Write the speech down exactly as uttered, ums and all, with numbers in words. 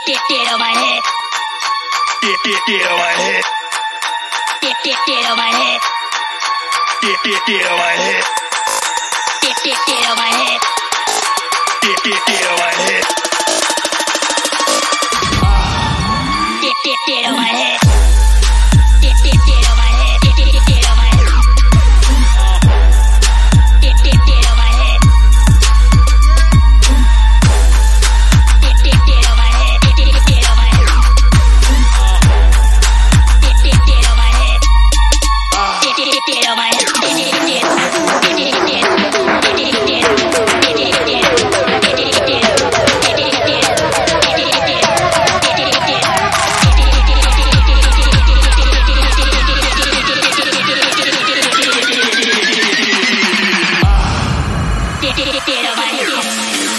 Get get on my head. Get get get on my head. Get get get on my head. Get get get on my head. Get get get on my head. Get get get on my head. Get get get on my head. Get get get on my head. Get get get on my head. Get get get on my head. Get get get on my head. Get get get on my head. Get get get on my head. Get get get on my head. Get get get. Get get get. Get get get. Get get get. Get get get. Get get get. Get get get. Get get get on my head.